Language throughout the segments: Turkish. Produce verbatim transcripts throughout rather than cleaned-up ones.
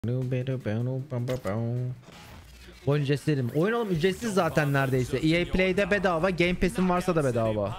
Oyun ücretsiz dedim. Oyun oğlum ücretsiz zaten neredeyse. E A Play'de bedava. Game Pass'in varsa da bedava.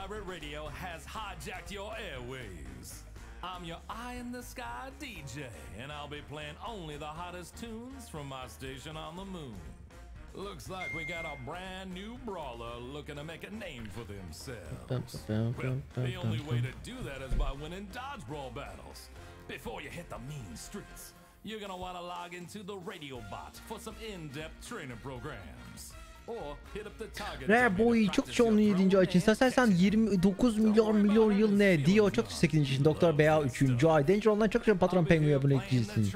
I'm your eye in the sky D J, and I'll be playing only the hottest tunes from my station on the moon. Looks like we got a brand new brawler looking to make a name for themselves. Well, the only way to do that is by winning dodge brawl battles. Before you hit the mean streets, you're gonna want to log into the radio bot for some in-depth training programs. Rare Boy çok çok yedinci ay için sen yirmi dokuz milyon milyon yıl ne Dio çok sekizinci için Doktor B A üçüncü ay Danger Online'dan çok çok patron Penguin abonecisin.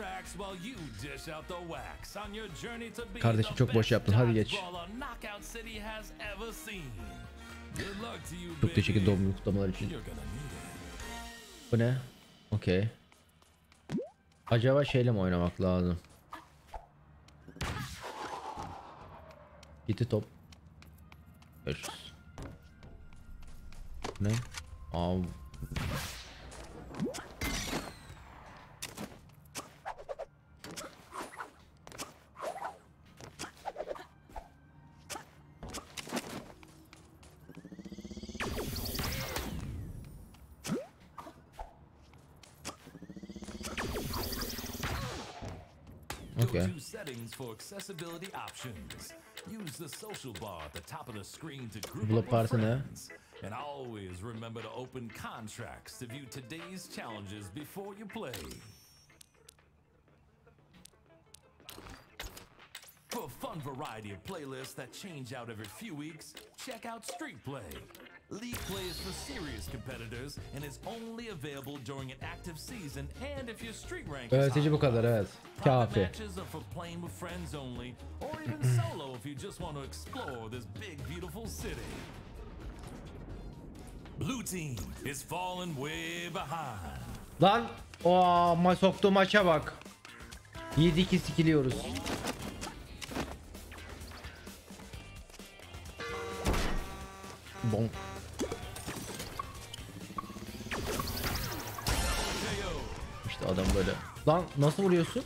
Kardeşim çok boş yaptın, hadi geç. Çok teşekkür ederim doğum kutlamalar için. Bu ne? Okey. Acaba şeyle mi oynamak lazım? Gitti top. Görüşürüz. Ne? Av. Okay. Use the social bar at the top of the screen to group up with friends. And always remember to open contracts to view today's challenges before you play. For a fun variety of playlists that change out every few weeks, check out Street Play. League play is for serious competitors and is only available during an active season and if your street rank is high. Bu kadar, evet. Kafi. Matches are for playing with friends only or even solo if you just want to explore this big beautiful city. Blue team is falling way behind. Lan o ma soktuğu maça bak. yedi iki sikiliyoruz. Bon. İşte adam böyle. Lan nasıl vuruyorsun?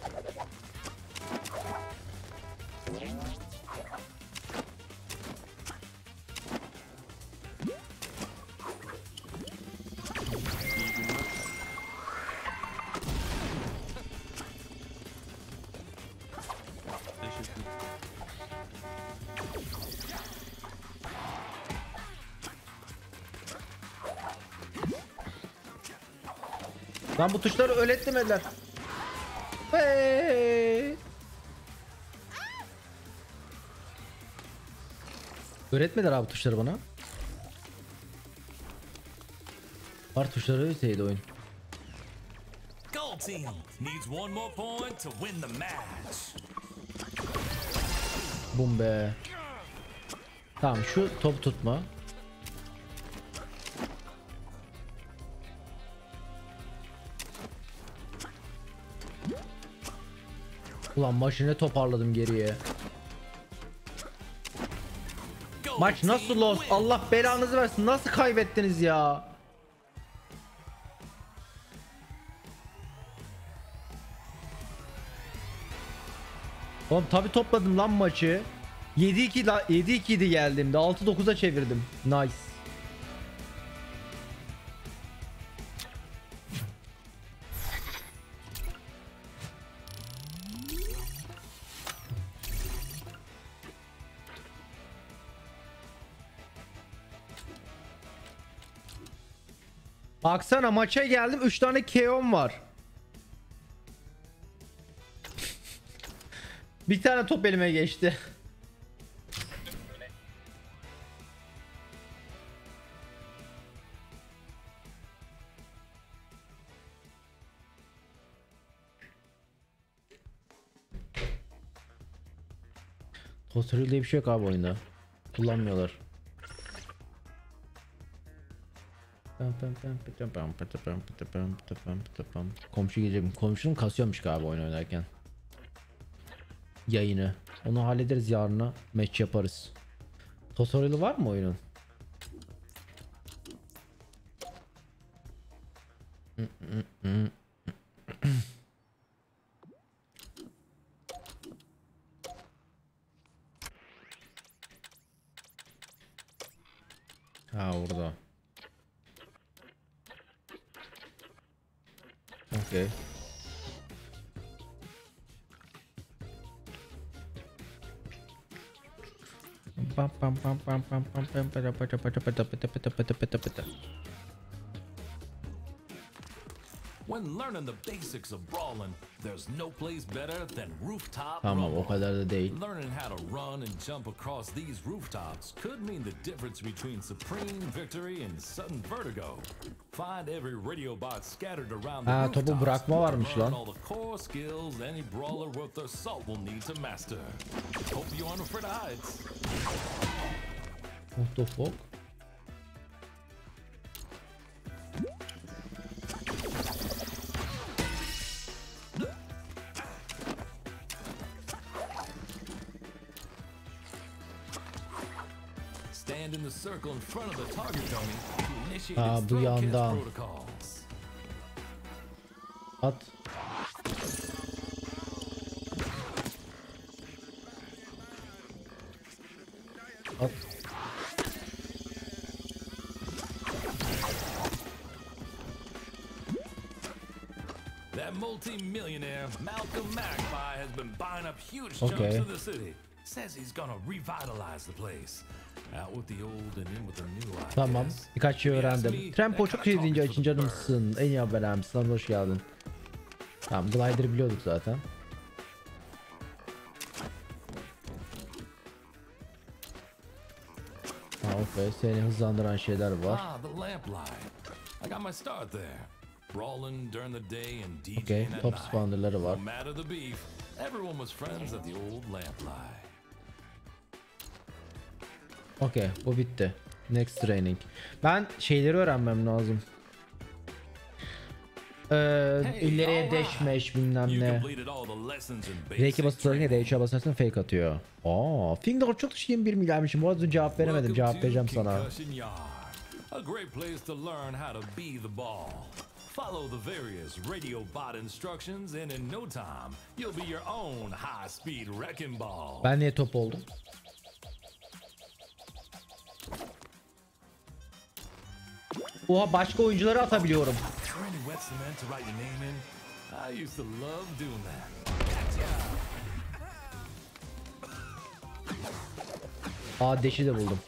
Lan bu tuşları öğretmediler. Hey. Öğretmediler abi tuşları bana. Var tuşları öyleydi oyun. Bum be. Tamam şu top tutma. Ulan maçı toparladım geriye. Maç nasıl lost? Allah belanızı versin. Nasıl kaybettiniz ya? Oğlum tabi topladım lan maçı. yedi iki yedi iki idi geldiğimde. altı dokuza çevirdim. Nice. Baksana maça geldim, üç tane K O'm var. Bir tane top elime geçti. Tutorial diye bir şey yok abi oyunda. Kullanmıyorlar. Komşu gelecek. Komşunun kasıyormuş galiba oyun oynarken. Yayını. Onu hallederiz, yarına match yaparız. Tutorial'ı var mı oyunun? Ha orada. Okay. Pam pam pam pam pam pam pam pata pata pata pata pata pata pata pata pata. When learning the basics of brawling, there's no place better than rooftop Tamam, o rumble. kadar da değil. Learning how to run and jump across these rooftops could mean the difference between supreme victory and sudden vertigo. Find every radio bot scattered around the Ha, rooftops. topu bırakma varmış Learn lan. all the core skills any brawler worth their salt will need to master. Hope you aren't afraid of heights. What the fuck? Stand in the circle in front of the target dummy to initiate Aa, its bu throw kiss yandan. protocols. At. At. That multi-millionaire Malcolm Magpie has been buying up huge Okay. chunks of the city. Says he's gonna revitalize the place. Out with the old and in with the new, I Tamam. guess. Birkaç şey If you ask öğrendim. me, Tempo that çok kinda iyi deyince talking için for the canımsın. En iyi haberlerim. Sana hoş geldin. Tamam, glider biliyorduk zaten. Ha, okay. Seni hızlandıran şeyler var. Ah, the lamplight. I got my start there. Brawling during the day and DJing Okay, at top night. spawnerları var. No matter the beef, everyone was friends at the old lamplight. Okay, bu bitti. Next training. Ben şeyleri öğrenmem lazım. Ee, ileriye dash mesh bilmem You ne. completed all the lessons in R iki basic basılarken training. D H'e basarsan fake atıyor. Aa, Finger çok dışı yirmi bir milyarmışım. Bu arada cevap veremedim. Welcome Cevap to vereceğim sana. Concussion Yard, a great place to learn how to be the ball. Follow the various radio bot instructions and in no time you'll be your own high-speed wrecking ball. Ben niye top oldum? Oha, başka oyuncuları atabiliyorum. Is there any wet cement to write your name in? I used to love doing that. Aa, deşi de buldum.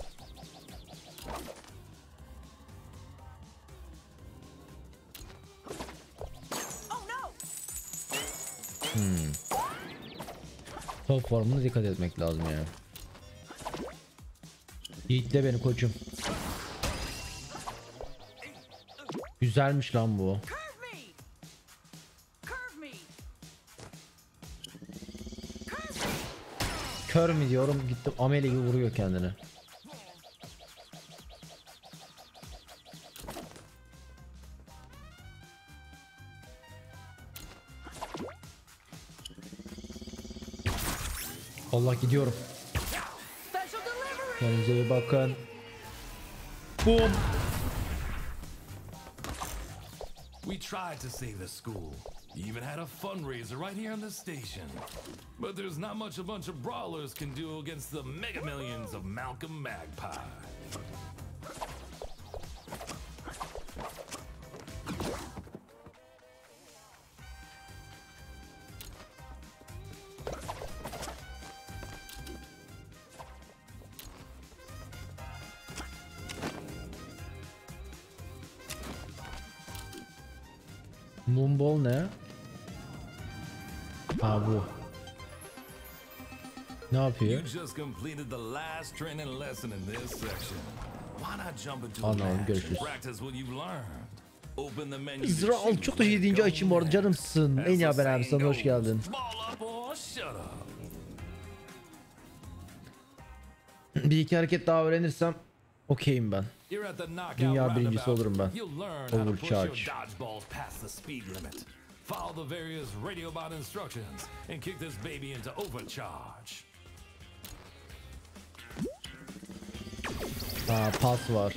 Hmm. Top formuna dikkat etmek lazım ya. Yiğitle beni koçum. Güzelmiş lan bu. Kör mü diyorum, gittim ameli gibi vuruyor kendini. Allah, gidiyorum. Kendinize iyi bakın. Boom. We tried to save the school. Even had a fundraiser right here on the station. But there's not much a bunch of brawlers can do against the mega millions of Malcolm Magpie. Moonball ne? Ha, bu. Ne You yapıyor? just completed the last training lesson in this section. Why not jump into the Anladım, match and görüşürüz. practice what you've learned? Open the menu. to Zral choose çok da where iyi to deyince go açayım bu arada, next. canımsın. As En iyi the haber abi, saying sana hoş goes, geldin. ball up or shut up. Bir iki hareket daha öğrenirsem okeyim ben. You're at the knockout Dünya birincisi roundabout. olurum ben. You'll learn how to push your Overcharge. dodgeballs past the speed limit. Follow the various radio bot instructions and kick this baby into overcharge. Ha, pas var.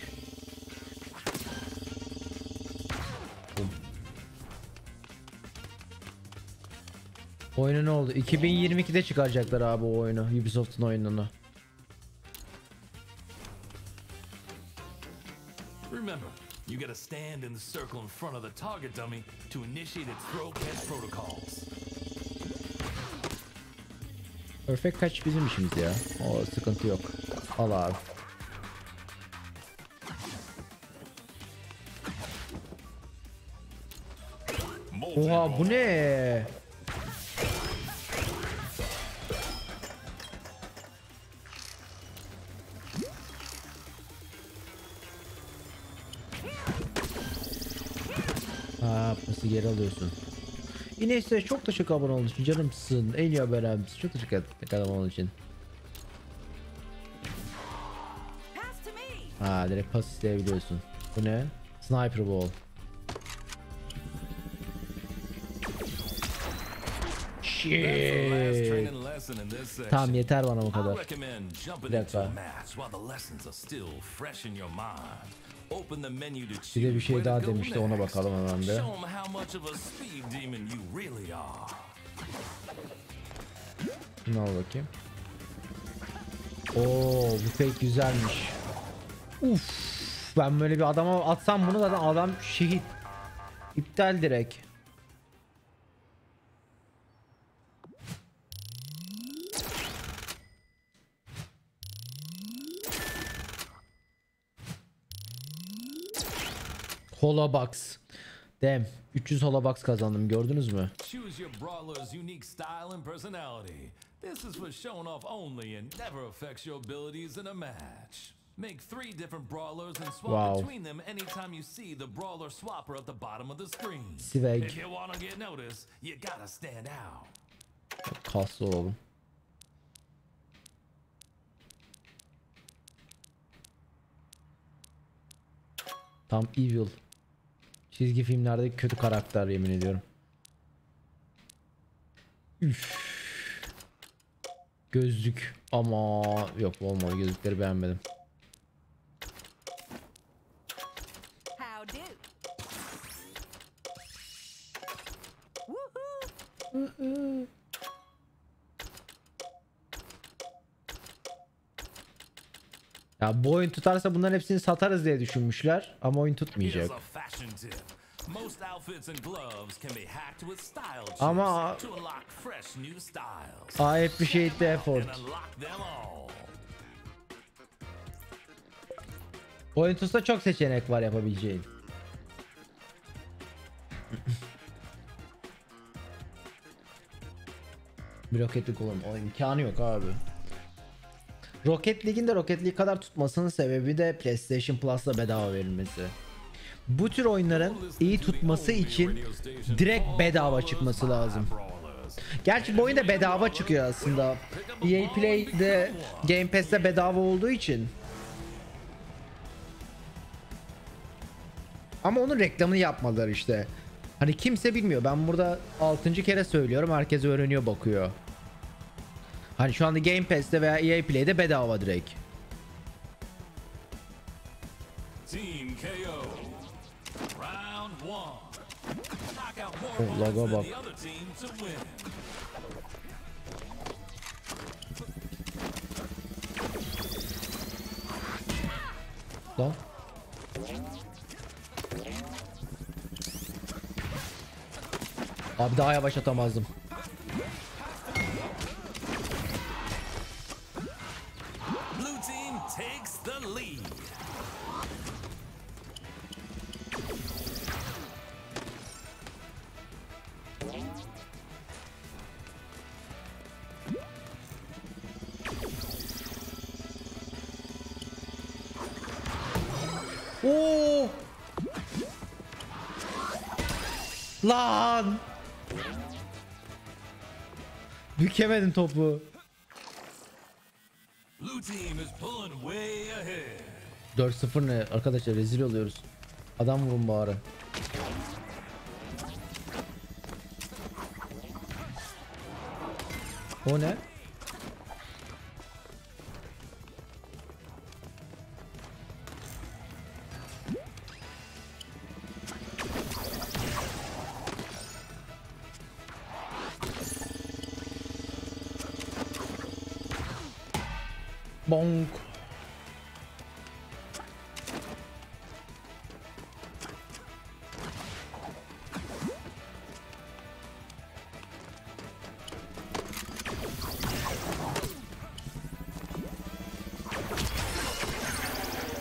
Bum. Oyunu ne oldu? iki bin yirmi ikide çıkaracaklar abi o oyunu. Ubisoft'un oyununu. Remember, you gotta stand in the circle in front of the target dummy to initiate its throw catch protocols. Perfect kaç bizim işimiz ya. O sıkıntı yok. Al abi. Oha bu ne? Ha, pası geri alıyorsun. Yine size çok teşekkür abone olduğunuz için canımsın. En iyi haberimiz. Çok teşekkür ederim abone olduğunuz için. Ha, direkt pas isteyebiliyorsun. Bu ne? Sniper ball. Shit. Tamam yeter bana bu kadar. Bir dakika. Bir de bir şey daha demişti, ona bakalım hemen de. Ne al bakayım. Oo, bu pek güzelmiş. Uf, ben böyle bir adama atsam bunu zaten adam şehit. İptal direkt. Holobox. Damn. üç yüz Holobox kazandım, gördünüz mü? Choose your brawler's unique style and personality. This is for showing off only and never affects your abilities in a match. Make three different brawlers and swap Wow. between them anytime you see the brawler swapper at the bottom of the screen. Swag. If you want to get noticed, you gotta stand out. Kaslı oğlum. Tam evil. Çizgi filmlerdeki kötü karakter, yemin ediyorum. Üf. Gözlük ama yok, olmadı, gözlükleri beğenmedim. Ya bu oyun tutarsa bunların hepsini satarız diye düşünmüşler ama oyun tutmayacak. Ama I appreciate the effort. Oyun tutsa çok seçenek var yapabileceğin. Bir Rocket League oğlum, o imkanı yok abi. Rocket League'in de Rocket League kadar tutmasının sebebi de PlayStation Plus'la bedava verilmesi. Bu tür oyunların iyi tutması için direkt bedava çıkması lazım. Gerçi bu oyun da bedava çıkıyor aslında. E A Play'de Game Pass'te bedava olduğu için. Ama onun reklamını yapmadılar işte. Hani kimse bilmiyor. Ben burada altıncı kere söylüyorum. Herkes öğreniyor, bakıyor. Hani şu anda Game Pass'te veya E A Play'de bedava direkt. Oh, laga bak. Lan. Abi daha yavaş atamazdım. Oo! Lan! Bükemedim topu. dört sıfır ne arkadaşlar, rezil oluyoruz. Adam vurun bari. O ne? Bonk.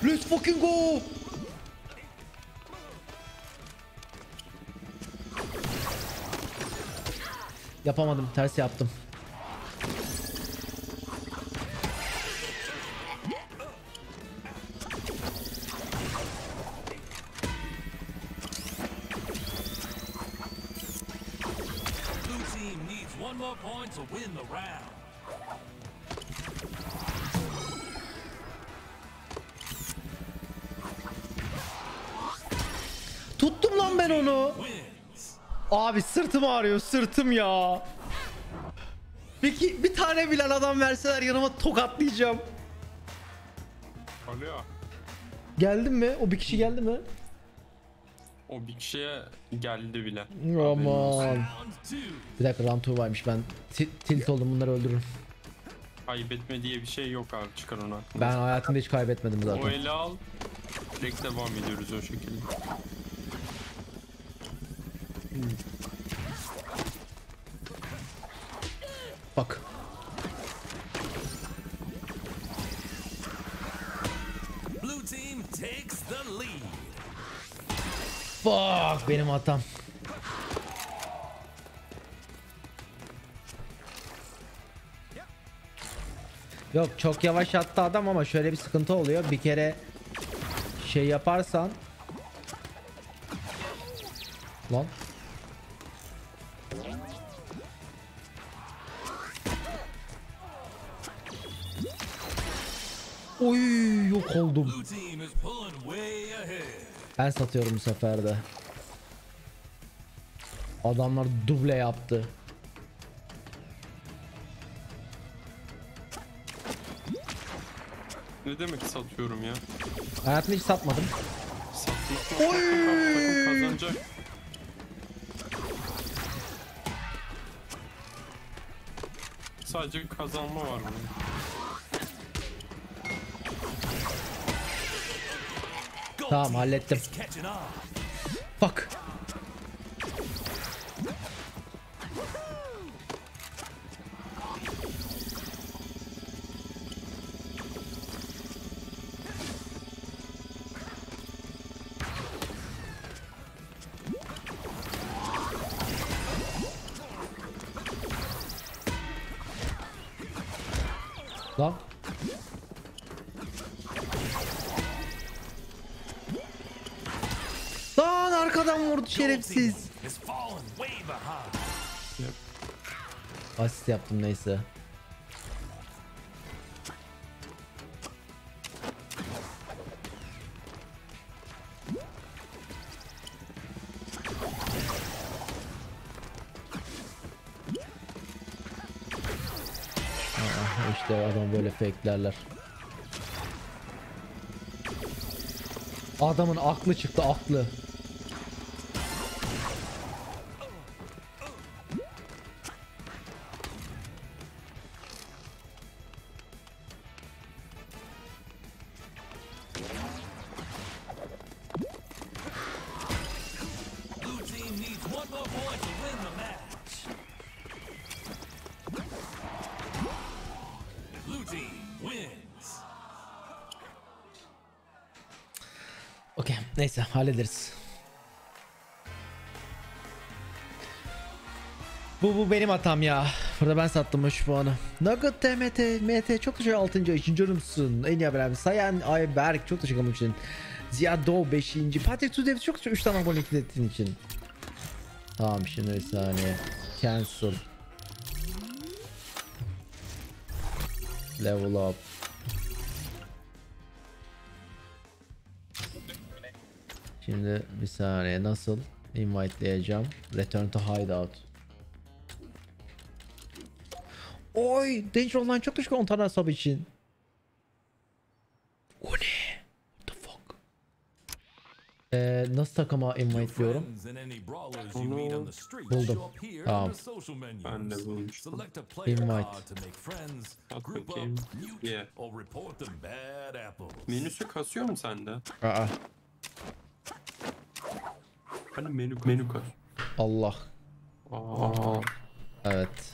Let's fucking go. Yapamadım, ters yaptım. Tuttum lan ben onu. Abi sırtım ağrıyor, sırtım ya. Peki bir tane bilen adam verseler yanıma tokatlayacağım. Alo. Geldin mi? O bir kişi geldi mi? O bir kişiye geldi bile. Aman. Bir dakika, round two varmış, ben tilt oldum, bunları öldürürüm. Kaybetme diye bir şey yok abi, çıkar onu aklına. Ben hayatımda hiç kaybetmedim zaten. O eli al. Direkt devam ediyoruz o şekilde. Bak. Blue team takes the lead. Fuck, benim hatam. Yok, çok yavaş attı adam ama şöyle bir sıkıntı oluyor. Bir kere şey yaparsan lan. Oy, yok oldum. Ben satıyorum bu sefer de. Adamlar duble yaptı. Ne demek satıyorum ya? Hayatımda hiç satmadım. Satmak takım, takım kazanacak. Sadece kazanma var bunun. Tamam, hallettim. Fuck. Lan. Lan arkadan vurdu şerefsiz. Asist yaptım neyse. Aa, işte adam böyle fake'lerler. Adamın aklı çıktı, aklı. Okey, neyse hallederiz. Bu bu benim hatam ya. Burada ben sattım üç puanı. Nugget T M T M T çok teşekkür, altıncı ayın canımsın. En iyi haber abi. Sayan Ayberk çok teşekkür ederim için. Ziya Doğu beşinci Patrick Tudev çok teşekkür üç tane abone ettiğin için. Tamam, şimdi bir saniye. Cancel. Level up. Şimdi bir saniye, nasıl invite'layacağım? Return to hideout. Oy, Danger Online çok teşekkür on tane sub için. O ne? What the fuck? Ee, nasıl takıma invite'liyorum? Buldum. Tamam. Ben de bulmuştum. Invite. At bakayım. Yeah. Menüsü kasıyor mu sende? Aa, Hani menü menü kas. Allah. Aa. Evet.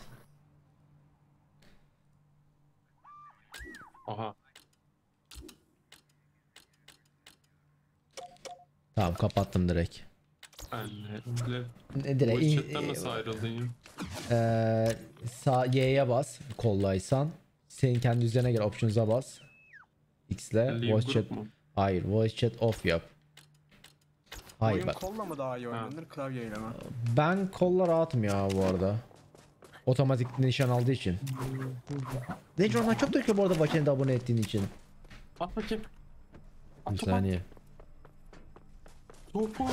Aha. Tamam kapattım direkt. Ben de. Ne direkt Bu in- chatten nasıl ayrılayım? Ee, sağ Y'ye bas kollaysan. Senin kendi üzerine gel, options'a bas. X'le Leave voice group chat. mu? Hayır, voice chat off yap. Hayır Oyun bak. kolla mı daha iyi oynanır, klavyeyle mi? Ben kolla rahatım ya bu arada. Otomatik nişan aldığı için. Neyse ondan çok teşekkür bu arada Vaken'de abone ettiğin için. At bakayım. Bir At topu. saniye. Topu.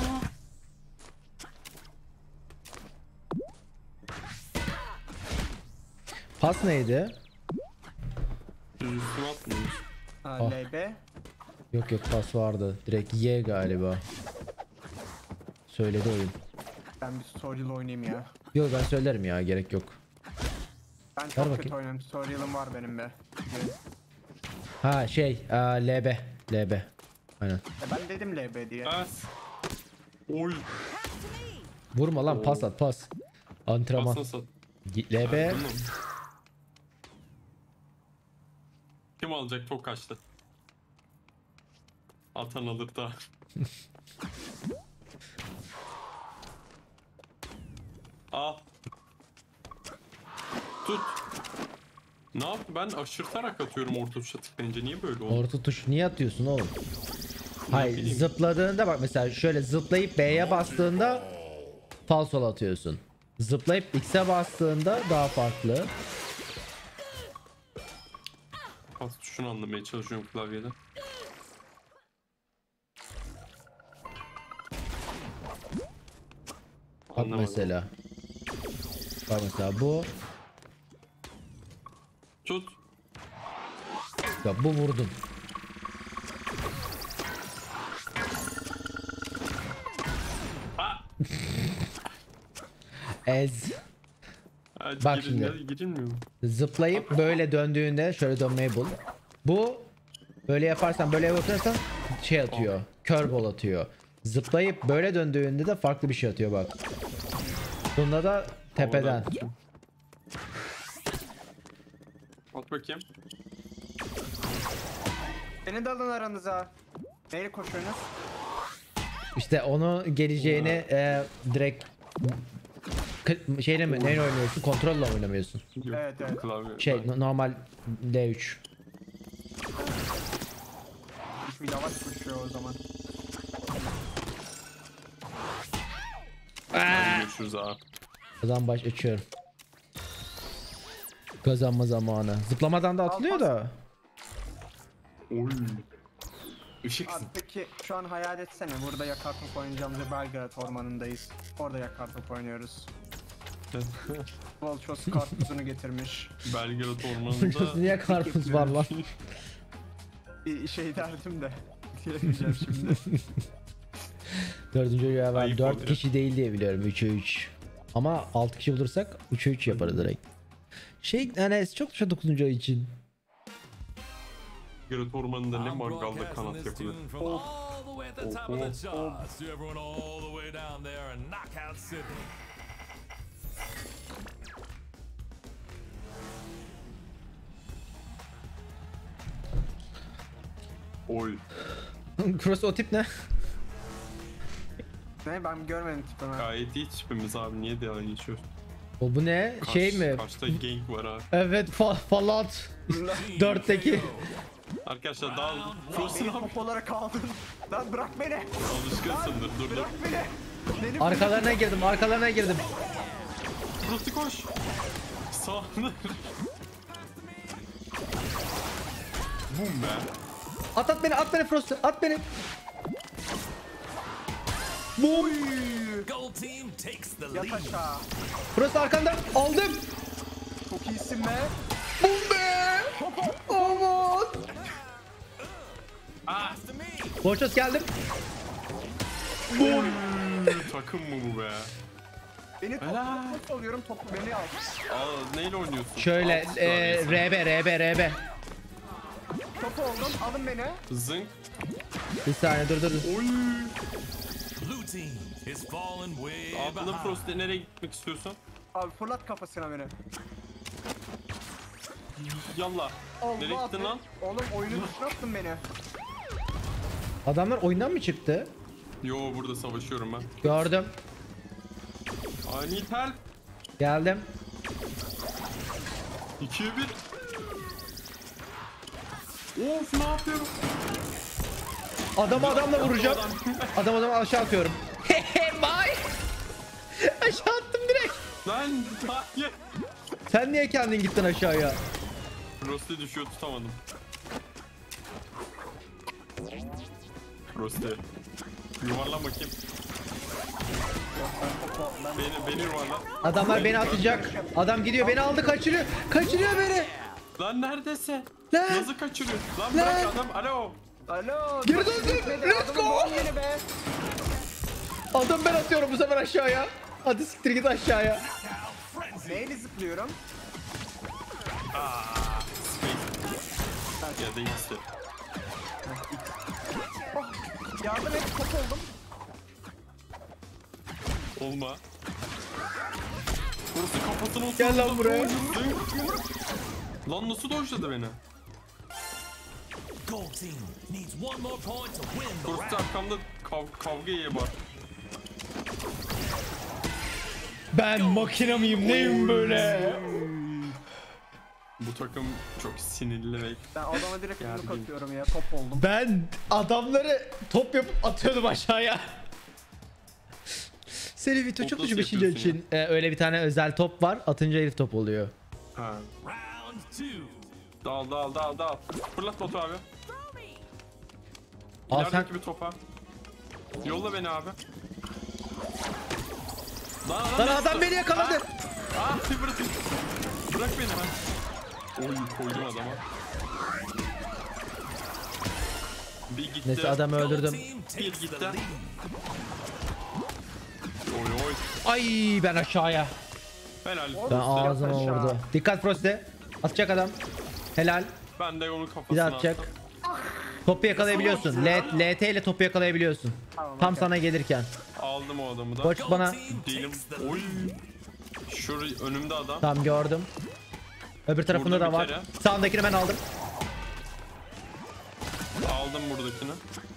Pas neydi? Düz üstüne atmıyoruz. Ha, Ah. L B. Yok yok pas vardı. Direkt Y galiba. Söyledi oyun. Ben bir tutorial oynayayım ya. Yok ben söylerim ya, gerek yok. Ben çok kötü bakayım. oynuyorum. Tutorial'ım var benim be. Ha şey e, L B. L B. Aynen. E ben dedim L B diye. Pas. Oy. Vurma lan, pas at pas. Antrenman. Pas nasıl? L B. Anladın mı? Kim alacak? Çok kaçtı. Atan alır da. Al. Tut. Ne yap? Ben aşırtarak atıyorum orta tuşa tıklayınca. Niye böyle oldu? Orta tuş niye atıyorsun oğlum? Ne Hayır, bileyim. zıpladığında bak mesela şöyle zıplayıp B'ye bastığında falsol atıyorsun. Zıplayıp X'e bastığında daha farklı. Pas tuşunu anlamaya çalışıyorum klavyede. Bak Anlamadım. mesela. Bak mesela bu. Tut. Ya bu vurdum. Ha! Ez. Hadi Bak girin, şimdi. ya, girilmiyor mu? Zıplayıp böyle döndüğünde şöyle dönmeyi bul. Bu böyle yaparsan, böyle yaparsan şey atıyor. Curveball atıyor. Zıplayıp böyle döndüğünde de farklı bir şey atıyor bak. Bunda da tepeden. Havadan atıyor. At bakayım. Beni de alın aranıza. Neyle koşuyorsunuz? İşte onu geleceğini e, direkt kı- şeyle mi, neyle oynuyorsun? Kontrolle mi oynamıyorsun? Yok, Evet, evet. Klavye. Şey no- normal D üç. Bir yavaş koşuyor o zaman. Hadi görüşürüz abi. Kazan baş açıyorum. Kazanma zamanı. Zıplamadan da atılıyor da. Oy. Işık. Abi peki şu an hayal etsene. Burada yakar top oynayacağımız bir Belgrad ormanındayız. Orada yakar top oynuyoruz. Volchos karpuzunu getirmiş. Belgrad ormanında. Niye karpuz var lan? Bir şey derdim de. Diyemeyeceğim şimdi. Dördüncü ya ben Ayıp dört oluyor. kişi değil diye biliyorum. üçe üç. Ama altı kişi bulursak üçe üç yaparız direkt. Şey yani çok çok dokuzuncu ay için. Belgrad ormanında ne I'm mangalda broadcasting kanat this yapılır. tune from all the way at the top of the Oh, charts to everyone all the way down there in Knockout City. Oy. Cross o tip ne? Ne ben görmedim tipimi. Gayet iyi tipimiz abi. Niye dalga geçiyorsun? O bu ne? Karşı- Şey mi? Karşıda gank var abi. Evet fa Fallout dörtteki. Arkadaşlar daha Frost'un Beni abi. top olarak aldın. Lan bırak beni. Alışkınsındır. Dur dur. Bırak beni. Beni Arkalarına girdim, arkalarına girdim. Frost'u koş. Sağını. Bum be. At at beni, at beni Frost, at beni. Boom. Gold team takes the Yat lead. aşağı. Frost arkanda aldım. Çok iyisin be. Boom be. Aman. Pass to me. Borços geldim. Boom. Takım mı bu be? Beni top, Helal. top alıyorum topu beni al. Aa neyle oynuyorsun? Şöyle Alt e, saniyesi. R B R B R B. Topu oldum alın beni. Zınk. Bir saniye dur dur. dur. Oy. Blue team is falling way Abla behind. Frost'e nereye gitmek istiyorsan? Abi fırlat kafasına beni. Yallah. Nereye Allah gittin be. lan? Oğlum oyunun dışına attın beni. Adamlar oyundan mı çıktı? Yo burada savaşıyorum ben. Gördüm. I need help. Geldim. ikiye bir. Of ne yapıyorum? Adamı adamla vuracağım. Adam adamı aşağı atıyorum. Bye. Aşağı attım direkt. Lan hayır. Sen niye kendin gittin aşağıya? Frost'e düşüyor tutamadım. Frost'e. Yuvarlan bakayım. Beni, beni yuvarlan. Adamlar beni atacak. Adam gidiyor beni aldı kaçırıyor. Kaçırıyor beni. Lan neredeyse? Lan. Nasıl kaçırıyor? Lan Lan. bırak adam. Alo. Alo. Geri döndüm. Let's go. Yeni be. Adam ben atıyorum bu sefer aşağıya. Hadi siktir git aşağıya. Neyle zıplıyorum? Space. Ya da ikisi. Oh, yardım et, top oldum. Olma. Burası kafasına oturdu. Gel lan buraya. Lan nasıl dojladı beni? Gold team needs one more point to win the Burası round. arkamda kav kavga iyi var. Ben makina mıyım neyim böyle? Bu takım çok sinirli ve Ben adama direkt Yardım. yumruk atıyorum ya, top oldum. Ben adamları top yapıp atıyordum aşağıya. Seri video çok Top dışı nasıl bir şey yapıyorsun için e, öyle bir tane özel top var. Atınca herif top oluyor. ha. Round two. Dal dal dal dal. Fırlat botu abi. Al İlerideki sen- bir topa. Yolla beni abi. Lan, Lan ne adam yaptı? beni yakaladı. Ah, ah bırak. Bırak beni ben. Oy koydum adama. Bir gitti. Neyse adamı Gold öldürdüm. team Bir takes the gitti. lead. Oy oy. Ay ben aşağıya. Helal. Ben Oğlum, ağzıma aşağı. vurdu. Dikkat Frost'e. Atacak adam. Helal. Ben de onun Bir kafasına de atacak. attım. Topu yakalayabiliyorsun. L L T ile topu yakalayabiliyorsun. Tamam, Tam okey. sana gelirken. Aldım o adamı da. Koç Gold bana. team Değilim. takes the Oy. lead. Şurada önümde adam. Tam gördüm. Öbür tarafında Vurdum da bir var. kere. Sağındakini ben aldım. Aldım buradakini.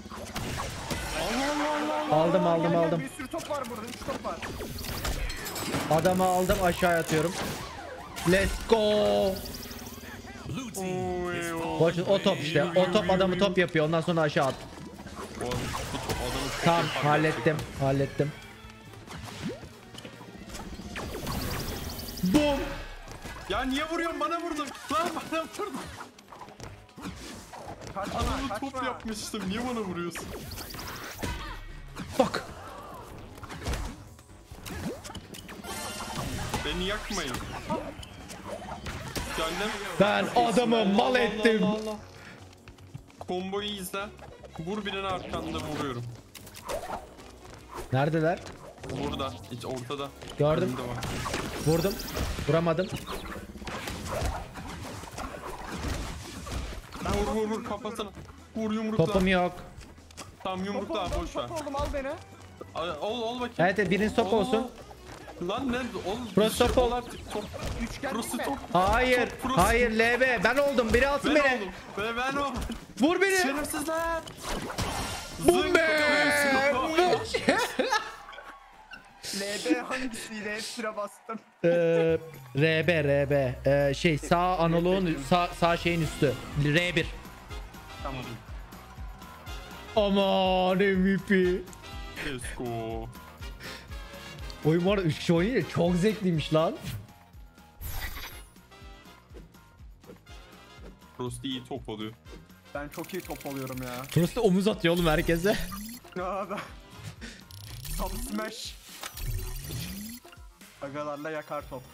Aldım aldım Gel, gel, aldım. bir sürü top var burada, üç top var. Adamı aldım aşağıya atıyorum. Let's go. Blue team Oy, is oy. Koç o top işte. O top adamı top yapıyor. Ondan sonra aşağı at. O, bu to- adamı çok Tamam yapar hallettim. gerçekten. Hallettim. Boom. Ya niye vuruyorsun? Bana vurdun. Lan bana vurdun. Kaçma, Adamı kaçma. top yapmıştım. Niye bana vuruyorsun? Fuck. Beni yakmayın. Geldim. Ben adamı mal ettim. Komboyu izle. Vur birinin arkanda vuruyorum. Neredeler? Burada. Hiç ortada. Gördüm. Önümde var. Vurdum. Vuramadım. Vur vur vur kafasına. Vur yumrukla. Topum yok. Tamam Top yumrukla oldum, boş ver. top oldum, al beni. Al, ol ol bakayım. Evet evet, birinin top Ol, ol, olsun. ol. Lan ne? Ol. Burası bir top şey ol. artık, Top. Üçgen Burası mi? top. Hayır. Top burası. Hayır L B. Ben oldum. Biri alsın Ben beni. oldum. Ve ben oldum. Vur beni. Şerefsizler. Bum be. L B hangisiydi? Hepsine bastım. Ee, R B R B. Ee, şey sağ analoğun sağ, sağ şeyin üstü. R bir. Tamam. Aman M V P. Let's go. Oyun var üç kişi oynayınca çok zevkliymiş lan. Frosty iyi top oluyor. Ben çok iyi top oluyorum ya. Burası da omuz atıyor oğlum herkese. Ya da. Top smash. Agalarla yakar top.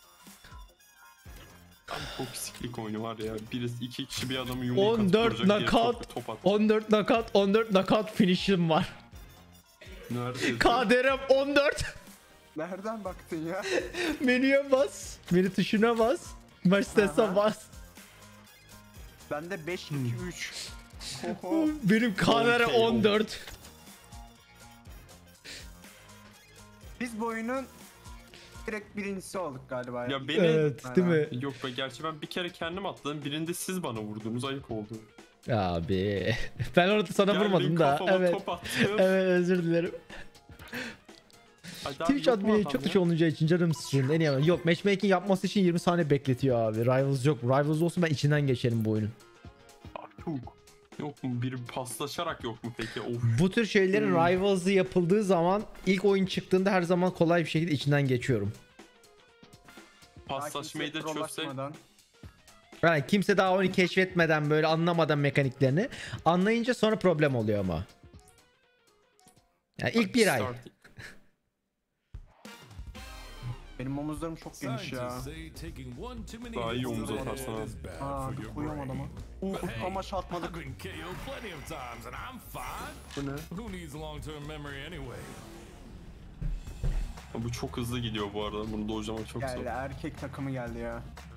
Çok siklik oyunu var ya. Birisi iki kişi bir adamı yumruk atıp on dört duracak diye knockout. top, top at. on dört knockout. on dört knockout finish'im var. Nerede? K D R'm on dört. Nereden baktın ya? Menüye bas. Menü tuşuna bas. Maç sesine Aha. bas. Bende beş iki üç. Oho. Benim K D R Okey, on dört. Biz bu oyunun direkt birincisi olduk galiba. Ya. Ya beni... Evet değil mi? Yok be gerçi ben bir kere kendim atladım. Birinde siz bana vurdunuz. Ayıp oldu. Abi ben orada sana Geldin, vurmadım da. kafama Evet. top attın. Evet özür dilerim. Hadi abi, Twitch yok mu admini adam çok ya? dışı olunca için canım sıkıldı. En iyi yok, matchmaking yapması için yirmi saniye bekletiyor abi. Rivals yok. Rivals olsun ben içinden geçerim bu oyunun. Abi çok. Yok mu? Biri paslaşarak yok mu peki? Of. Bu tür şeylerin Hmm. Rivals'ı yapıldığı zaman ilk oyun çıktığında her zaman kolay bir şekilde içinden geçiyorum. Paslaşmayı da Kimse çözsek. trollaşmadan. Yani kimse daha oyunu keşfetmeden böyle anlamadan mekaniklerini anlayınca sonra problem oluyor ama. Yani ilk bir ay. Start- Benim omuzlarım çok geniş ya. Scientists say taking one too many Daha iyi hits omuz to the atarsan head abi. is bad Aa for your koyuyorum brain. adama. Uh, ama şat atmadık. I've been K O'd plenty of times and I'm fine. Bu ne? Who needs long-term memory anyway? Bu çok hızlı gidiyor bu arada. Bunu dojlamak çok Geldi zor. erkek takımı geldi ya.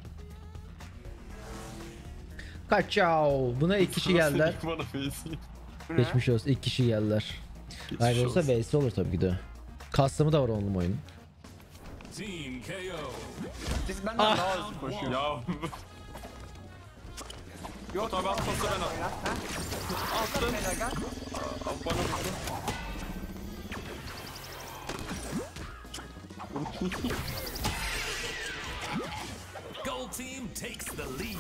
Kaçao. Buna iki kişi geldiler. İlk bana face. Bu ne? Geçmiş olsun. İki kişi geldiler. Geçmiş Hayır olsa olsun. V S olur tabii ki de. Custom'ı da var onun oyunun. Team K O. Siz benden Ah. daha hızlı koşuyor. Ya Yok tabii at pası ben at. Beyler, ha? Attın. Beyler, gel. Bana vurdu. Gold team takes the lead.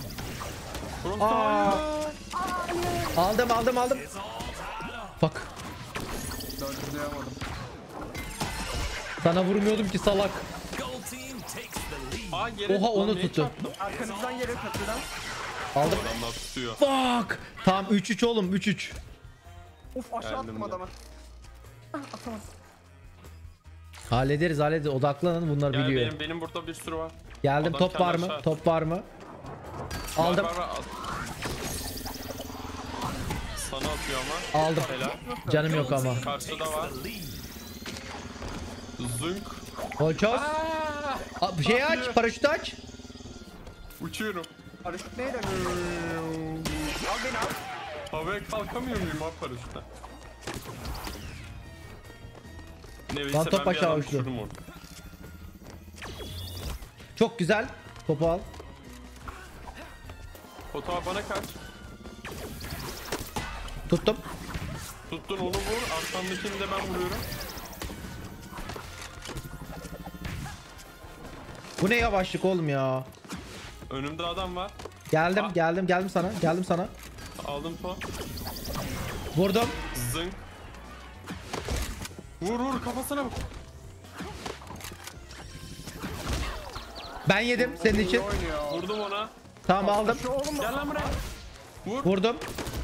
Aldım aldım aldım. It's all tied up. Fuck. Dördüncüyamadım. Sana vurmuyordum ki salak. Gold team takes the lead. Aa, geri- Oha, onu Lan niye tuttu. çarptım? Arkanızdan geliyor köprüden. Aldım. Adamlar tutuyor. Fuck. Tamam üç üç oğlum üç üç. Uf aşağı Geldim attım de. adamı. Ah, atamadım. Hallederiz hallederiz. Odaklanın bunlar Gel biliyor. benim, benim burada bir sürü var. Geldim Adam top var kendi mı? aşağı- Top var mı? Aldım. Var, var, var. Sana atıyor ama. Aldım. Helal. Canım yok ama. Karşıda var. The lead. Zünk. Kolçoz. Aa, bir şey aç. Paraşütü aç. Uçuyorum. Paraşüt neyle? Al beni al. Havaya kalkamıyor muyum abi paraşütle? Neyse Lan top ben bir aşağı adam uçtu. düşürdüm orada. Çok güzel. Topu al. Fotoğraf bana kaç. Tuttum. Tuttun onu vur. Arkamdakini de ben vuruyorum. Bu ne yavaşlık oğlum ya. Önümde adam var. Geldim Ah. geldim geldim sana. Geldim sana. Aldım to. Vurdum. Zınk. Vur vur kafasına vur. Ben yedim senin için. İyi oynuyor. Vurdum ona. Tamam aldım. Şu oğlum Gel lan buraya. Vur. Vurdum.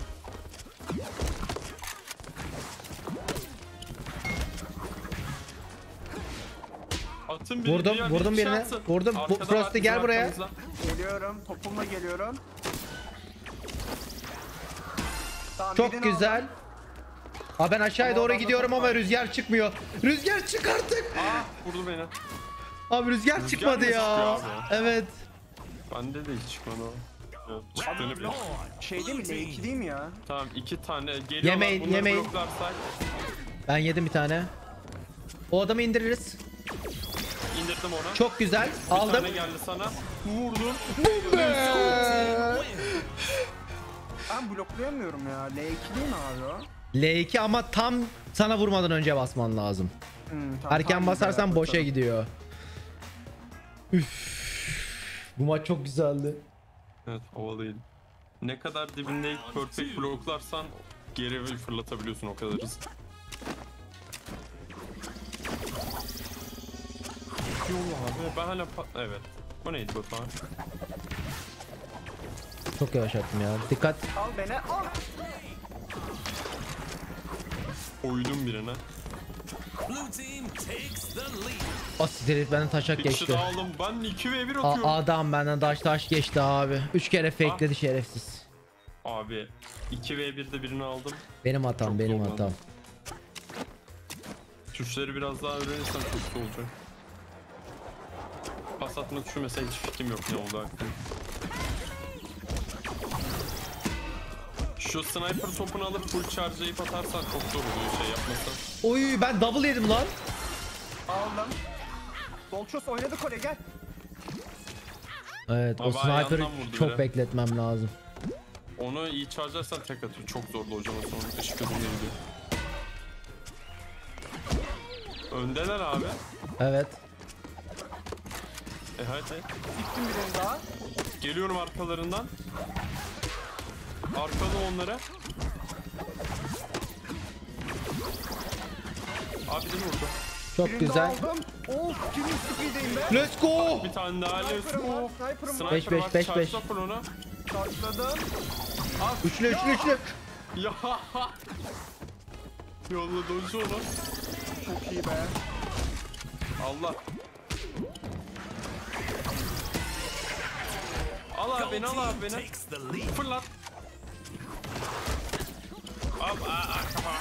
Atın biri Vurdum, diğer vurdum bir birine. şey atsın. Vurdum. Bu- Arkada Frosty var, gel bizim buraya. arkamızda. Geliyorum. Topumla geliyorum. Tamam, Çok birini güzel. aldım. Aa ben aşağıya Ama doğru adamda gidiyorum top ama var. rüzgar çıkmıyor. Rüzgar çık artık. Aa vurdu beni. Abi rüzgar, Rüzgar çıkmadı mı ya. çıkıyor abi? Evet. Bende de hiç çıkmadı o. Evet, çıktığını bil. Şey değil mi? L iki değil mi ya? Tamam iki tane geliyorlar. Yemeyin, Bunları yemeyin. bloklarsak Ben yedim bir tane. O adamı indiririz. indirdim onu. Çok güzel. Bir Aldım. tane geldi sana. Vurdum. Ben bloklayamıyorum ya. L iki değil mi abi o? L iki ama tam sana vurmadan önce basman lazım. Hmm, tamam, Erken tamam, basarsan güzel, boşa bakalım. gidiyor. Üf. Bu maç çok güzeldi. Evet havalıydı. Ne kadar dibinde perfect bloklarsan geri fırlatabiliyorsun o kadar hızlı. Yolla abi ben hala pat... Evet. Bu neydi bu falan? Çok yavaş attım ya. Dikkat. Al beni al. Koydum birine. Blue team takes the lead. O siktir benden taşak Bir kişi geçti. daha aldım. Ben iki ve bir A- atıyorum. adam benden taş taş geçti abi. Üç kere fakeledi şerefsiz. Abi iki ve birde birini aldım. Benim hatam Çok benim zorlandım. hatam. Tuşları biraz daha öğrenirsen çok iyi olacak. Pas atma tuşu mesela hiç fikrim yok ne oldu hakkında. Şu sniper topunu alıp full charge'layıp atarsan çok zor oluyor şey yapmasan. Oy ben double yedim lan. Aldım. Dolços oynadık oraya gel. Evet o Abi sniper'ı ayağından vurdu çok biri. bekletmem lazım. Onu iyi charge'larsan tek atıyor. Çok zorlu hocam o sonra. Işık hızında gidiyor. Öndeler abi. Evet. E hadi hadi. Gittim birini daha. Geliyorum arkalarından. Arkalı onlara. Abi de vurdu. Çok Birini güzel. daha aldım. Of kimin speed'eyim be. Let's go. Bir tane daha let's Sniper'ım var. go. Sniper'ım var. Beş, beş, var, beş, beş. charge'la fır ona. Karşıladım. Üçlü üçlü üçlü. Ya. Yolla dojdu onu. Çok iyi be. Allah. Al abi beni, al abi beni. Takes the lead. Fırlat. Al, aa, aa, kafa.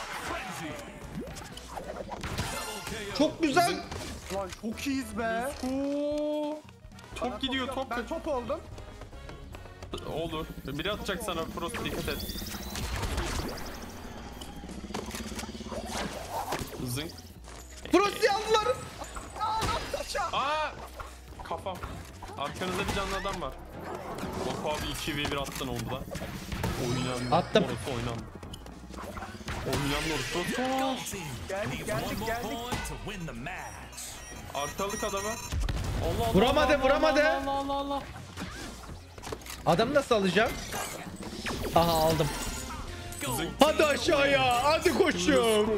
Çok güzel. Lan çok iyiyiz be. Oo. Top Bana gidiyor, yok. top. Ben top oldum. Olur. Biri atacak sana. Frost dikkat et. Zınk. Frosty aldılar. Aa! Kafam. Arkanızda bir canlı adam var. Hop abi iki ve bir attın orada. Oynandı. Attım. Orası oynandı. Oynandı orası. Koş. Geldik Needs one geldik more geldik. point to win the match. Arkalık adama. Allah Allah. Vuramadı, Allah, vuramadı. Allah Allah Allah Allah. Adamı nasıl alacağım? Aha aldım. Hadi aşağıya. Hadi koçum.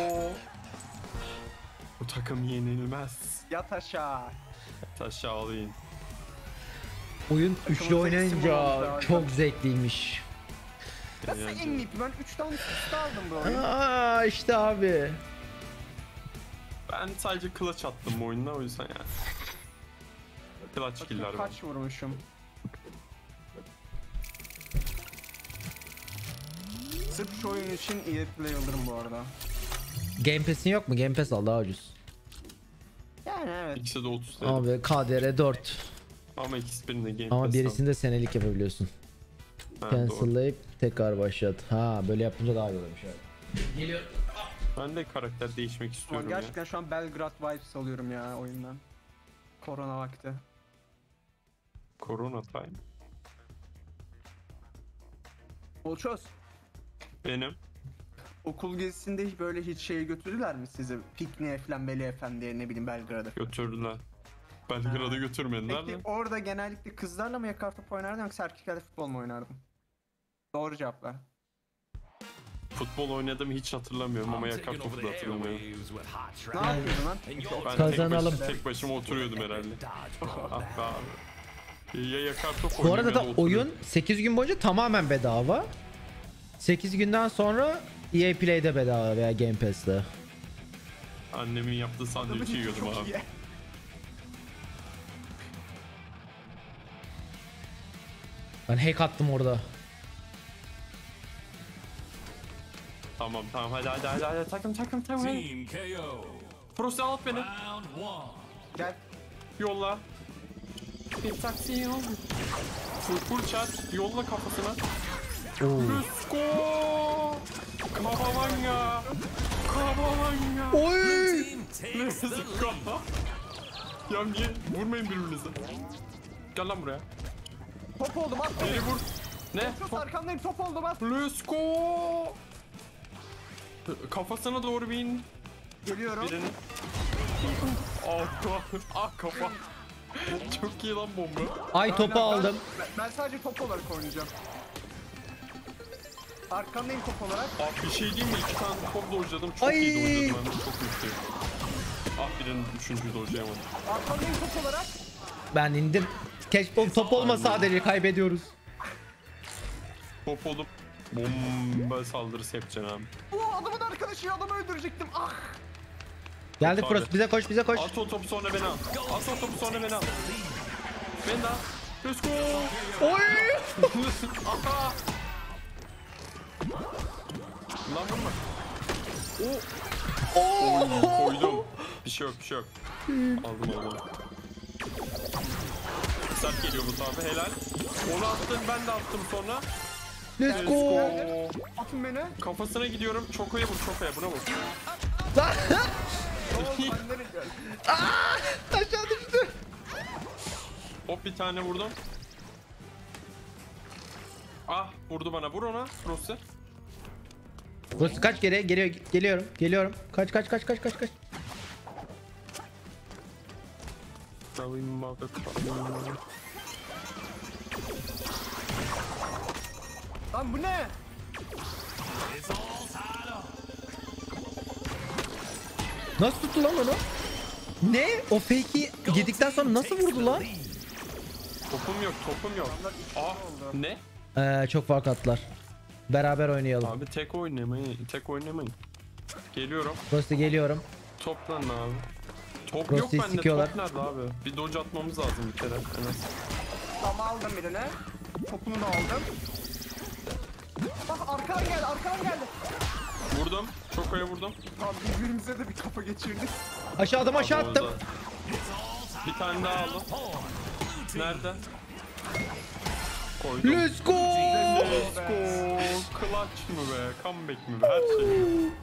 Bu takım yenilmez. Yat aşağı. Taşa alayım. Oyun üçlü Takımın oynayınca seksi olmuş çok zevkliymiş. Nasıl en M V P? Ben üç tane üst aldım bu oyunu. Aa işte abi. Ben sadece clutch attım bu oyunda o yüzden yani. Clutch killer var. Kaç vurmuşum? Sırf şu oyun için iyi play alırım bu arada. Game Pass'in yok mu? Game Pass al daha ucuz. Yani evet. İkisi de otuz lira. Abi K D R dört. Ama ikisi birinde Game Ama Pass'tan. birisinde senelik yapabiliyorsun. Ha, doğru. Cancel'layıp tekrar başlat. Ha böyle yapınca daha iyi oluyormuş evet. Ben de karakter değişmek Ama istiyorum ya. gerçekten şu an Belgrad vibes alıyorum ya oyundan. Korona vakti. Corona time. Olçoz. Benim. Okul gezisinde hiç böyle hiç şeye götürdüler mi sizi? Pikniğe falan Veli Efendi'ye ne bileyim Belgrad'a. Götürdüler. Belgrad'a Ha. götürmediler Peki de. orada genellikle kızlarla mı yakar top oynardın yoksa erkeklerle futbol mu oynardın? Doğru cevaplar. Futbol oynadım hiç hatırlamıyorum ama I'm yakar taking over topu the da hatırlamıyorum. airwaves with hot Ne track. yapıyordun lan? And you're Ben Kazanalım. tek, başıma, tek başıma oturuyordum herhalde. dodgeball Ah be abi. Ya yakar top Bu arada oynayayım da ya oturuyordum. oyun sekiz gün boyunca tamamen bedava. sekiz günden sonra E A Play'de bedava veya Game Pass'te. Annemin yaptığı sandviçi yiyordum Çok abi. iyi. Ben hack attım orada. Tamam tamam hadi hadi hadi hadi takım takım takım. Team K O. Prosti al beni. Round one. Gel. Yolla. Bir taksi yolla. Full full chat. Yolla kafasına. Oo. Let's go. Kabavanga. Kabavanga. Oy! Team takes the Let's lead. go. Ya niye? Vurmayın birbirinize. Gel lan buraya. Top oldum at Beni beni. vur. Ne? Çok arkandayım top oldum at. Let's go. Kafasına doğru bin. Geliyorum. Birini. Ah, ah kafa. Çok iyi lan bomba. Ay topu Ben- aldım. Ben, ben sadece top olarak oynayacağım. Arkandayım top olarak. Abi bir şey diyeyim mi? İki tane top dojladım. Çok Ay. iyi dojladım ben de. Çok mutluyum. Ah birinin üçüncüyü dojlayamadım. Arkandayım top olarak. Ben indim. Keşke o top olma sadece kaybediyoruz. Top olup bomba saldırısı yapacaksın abi. Oo adamın arkadaşı adamı öldürecektim. Ah. Geldik Top abi. Frost bize koş bize koş. At o topu sonra beni al. At o topu sonra beni al. Beni de al. Let's go. Oy! Aha. Lan vurma. Oo. Oo! Koydum. Bir şey yok bir şey yok. Aldım aldım. Sert geliyor bu tabi helal. Onu attın ben de attım sonra. Let's go. Atın beni. Kafasına gidiyorum. Çoko'ya vur Çoko'ya buna vur. Lan! Oo sen nereye geldin? Aşağı düştü. Hop bir tane vurdum. Ah vurdu bana. Vur ona. Frost'e. Burası kaç geriye geliyor geliyorum geliyorum. Kaç kaç kaç kaç kaç kaç. Lan bu ne? It's all tied up. Nasıl tuttu lan onu? Ne? O fake'i yedikten sonra nasıl vurdu lan? Topum yok. Topum yok. Ah ne? Ee, çok fark attılar. Beraber oynayalım. Abi tek oynamayın. Tek oynamayın. Geliyorum. Burası geliyorum. Toplan abi. Top Frost'u yok bende. sikiyorlar. Top nerede abi? Bir dodge atmamız lazım bir kere. Evet. Tamam aldım birine. Topunu da aldım. Bak arkadan geldi arkadan geldi. Vurdum. Çoko'ya vurdum. Tamam birbirimize de bir kafa geçirdik. Aşağı adam aşağı Abi attım. orada. Bir tane daha aldım. Nerede? Koydum. Let's go. Let's go. Clutch mı be? Comeback mi be? Her şey.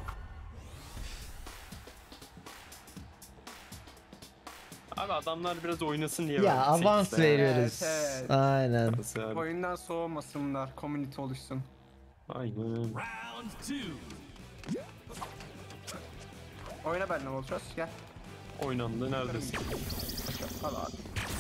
Abi adamlar biraz oynasın diye Ya verdik avans sekizde. veriyoruz. Evet, evet. Aynen. Nasıl yani? Oyundan soğumasınlar. Community oluşsun. Aynen. Round two. Oyna benimle olacağız. Gel. Oynandı neredesin? Al abi.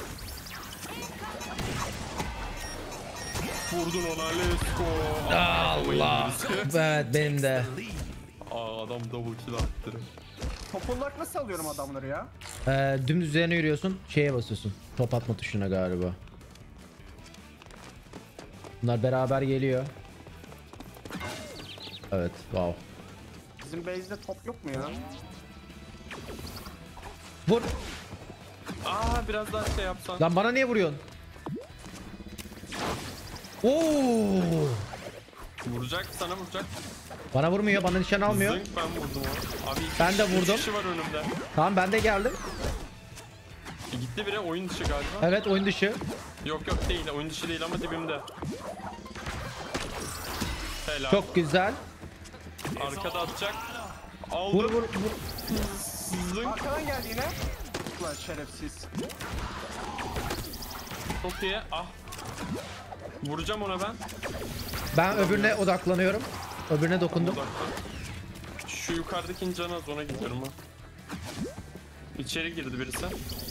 Vurdun ona let's go. Allah. Evet benim de. Aa adam double kill attı. Top olarak nasıl alıyorum adamları ya? Ee, dümdüz üzerine yürüyorsun. Şeye basıyorsun. Top atma tuşuna galiba. Bunlar beraber geliyor. Evet. Wow. Bizim base'de top yok mu ya? Vur. Aa biraz daha şey yapsan. Lan bana niye vuruyorsun? Oo! Vuracak sana vuracak. Bana vurmuyor. Bana nişan almıyor. Zınk ben vurdum onu. Abi iki Ben de kişi- üç vurdum. kişi var önümde. Tamam ben de geldim. E, gitti biri oyun dışı galiba. Evet oyun dışı. Yok yok değil oyun dışı değil ama dibimde. Helal. Çok güzel. Arkada atacak. Aldım. Vur vur vur. Zınk. Arkadan geldi yine. Ulan şerefsiz. Çok iyi. Ah. Vuracağım ona ben. Ben öbürüne odaklanıyorum. Öbürüne dokundum. Uzaktan. Şu yukarıdaki can az ona gidiyorum ha. İçeri girdi birisi.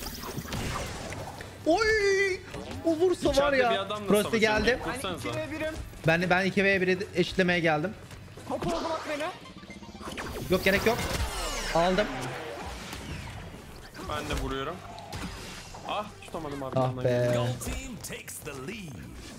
Oy! O vursa var İçeride bir ya. adamla Prosti savaşıyorum. geldi. Ben Vursanıza. iki ve birim. Ben ben iki ve bire eşitlemeye geldim. Top oldu bak beni. Yok gerek yok. Aldım. Ben de vuruyorum. Ah tutamadım Ah arkamdan. be. Gold team takes the lead.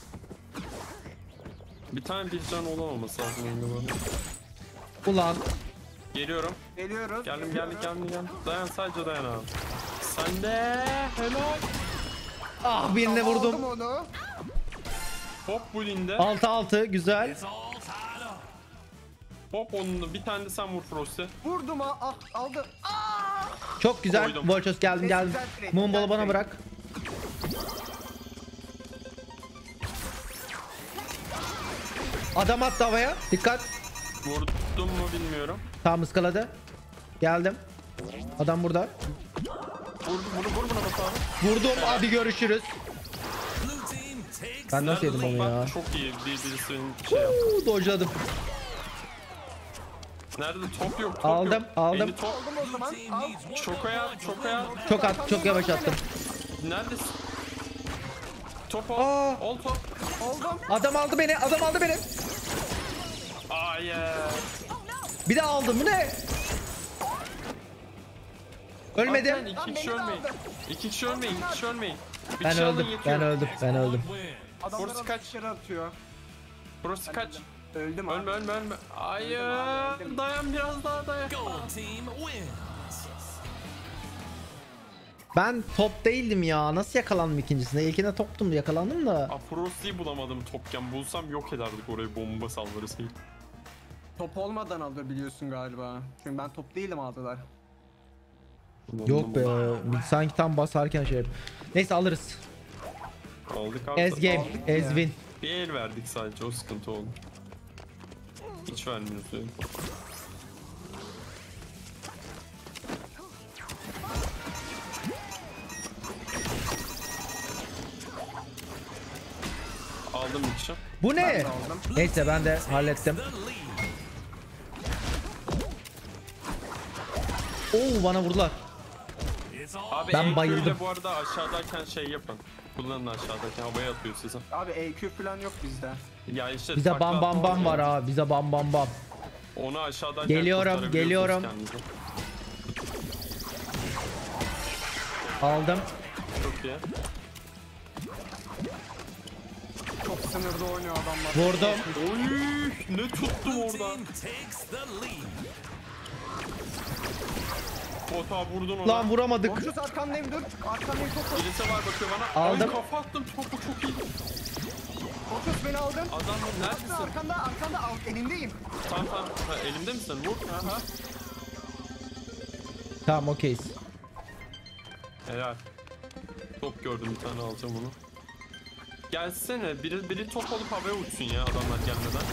Bir tane bir can olamaması lazım oyunda böyle. Ulan. Geliyorum. Geliyoruz. Geldim geldim geldim geldim. Dayan sadece dayan abi. Sen de helal. Ah birine Aldım vurdum. onu. Hop bulinde. altı altı güzel. It's all tied up. Hop onun bir tane de sen vur Frost'e. Vurdum ha. Ah aldım. Ah! Çok güzel. Koydum. Volchos geldim geldim. Güzel trade, Moonball'u güzel bana trade. bırak. Adam attı havaya. Dikkat. Vurdum mu bilmiyorum. Tamam ıskaladı. Geldim. Adam burada. Vur vur vur buna bas abi. Vurdum. Hadi görüşürüz. Blue team takes Ben nasıl the yedim onu lead. ya? Bak çok iyi bir birisinin şey yaptı. Uuu, dojladım. Nerede top yok top Aldım, yok. aldım. Elli top. Aldım o zaman. Team Al. needs one Çokoya more çokoya. Çok at, çok yavaş attım. Neredesin? Top ol. Aa. Ol top. Oldum. Adam aldı beni. Adam aldı beni. Hayır. Bir de aldım. Bu ne? Ölmedim. Bak, İki Lan kişi beni de ölmeyin. aldı. İki kişi ölmeyin. İki kişi ölmeyin. Bir Ben kişi alın öldüm. yetiyor. Ben öldüm. Ben öldüm. win. Adamlar Burası alıp kaç? dışarı atıyor. Burası kaç? Öldüm abi. Ölme ölme ölme. Hayır. öldüm. Dayan biraz daha dayan. Gold team wins. Ben top değildim ya. Nasıl yakalandım ikincisinde? İlkinde toptum yakalandım da. Aprosti'yi bulamadım topken. Bulsam yok ederdik orayı bomba saldırısı. Top olmadan aldı biliyorsun galiba. Çünkü ben top değilim aldılar. Yok be. Sanki tam basarken şey. Neyse alırız. Aldık abi. Ez game. Aldık Ez ya. win. Bir el verdik sadece o sıkıntı oldu. Hiç vermiyoruz yani. Aldım bir kişi. Bu ne? Ben de aldım. Neyse ben de hallettim. The lead. Oo bana vurdular. It's all Abi Ben E Q bayıldım. ile bu arada aşağıdayken şey yapın. Kullanın aşağıdayken havaya atıyor sizi. Abi E Q falan yok bizde. Ya işte Bize takla bam bam bam atma var abi. Bize bam bam bam. Onu aşağıdayken Geliyorum, kurtarabiliyorsunuz geliyorum. kendinizi. Aldım. Çok iyi. Çok sınırda oynuyor adamlar. Vurdum. Oy, ne tuttum blue orada. team takes the lead. Ota vurdun ona. Lan vuramadık. Borcuz arkandayım dur. Arkandayım çok koş. Birisi var bakıyor bana. Aldım. Ay, kafa attım topu çok iyi. Borcuz beni aldın. Adam neredesin? Arkanda arkanda al elindeyim. Tamam tamam. Ha, elimde misin? Vur. Aha. Tamam okeyiz. Helal. Top gördüm bir tane alacağım onu. Gelsene biri biri top alıp havaya uçsun ya adamlar gelmeden.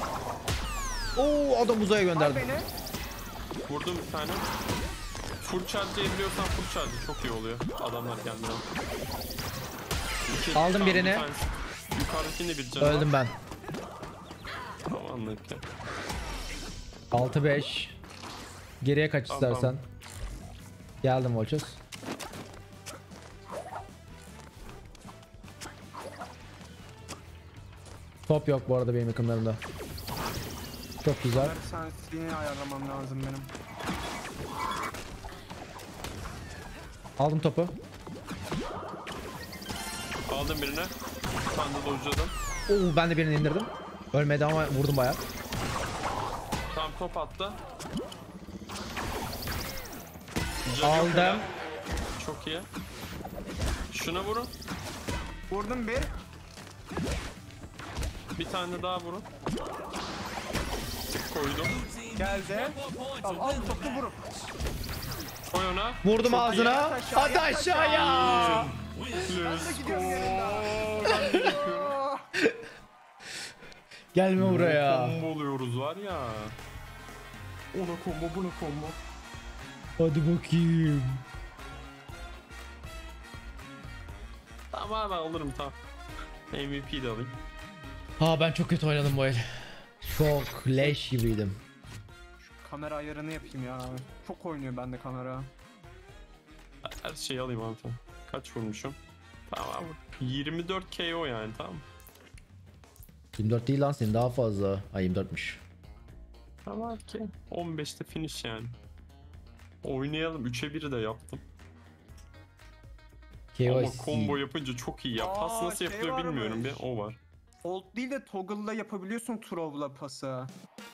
Oo adam uzaya Al gönderdim. beni. Vurdum bir tane. Full charge'layabiliyorsan full charge çok iyi oluyor adamlar gelmeden. İki- Aldım tamam, birini. bir tanesi. Yukarıdakinde bir canı var. Öldüm ben. Tamam anladık ya. altı beş. Geriye kaç Tamam, istersen. tamam. Geldim Volchos. Top yok bu arada benim yakınlarımda. Çok güzel. Sensini ayarlamam lazım benim. Aldım topu. Aldım birine. Bir tane de dojladım. Oo ben de birini indirdim. Ölmedi ama vurdum bayağı. Tam top attı. Canı yok Aldım. helal. Çok iyi. Şuna vurun. Vurdum bir. Bir tane daha vurun. Koydum. Geldi. Tamam al topu vurup. Koy ona. Vurdum Çok ağzına. Aşağıya, Hadi aşağıya. iyi. Ben de gidiyorum yanında. Ben de yapıyorum. Aa, Gelme buraya. Combo oluyoruz var ya. Ona combo buna combo. Hadi bakayım. Tamam ben alırım tamam. M V P de alayım. Ha ben çok kötü oynadım bu el. Çok leş gibiydim. Kamera ayarını yapayım ya. Çok oynuyor bende kamera. Her şeyi alayım abi tamam. Kaç vurmuşum? Tamam. yirmi dört K O yani tamam. yirmi dört değil lan senin daha fazla. Ay yirmi dörtmüş. Tamam ki. on beşte finish yani. Oynayalım. üçe bir de yaptım. K O Ama C. combo yapınca çok iyi ya. Pas Aa, nasıl şey yapılıyor bilmiyorum varmış. bir. O var. Hold değil de toggle'la yapabiliyorsun Throw'la pası.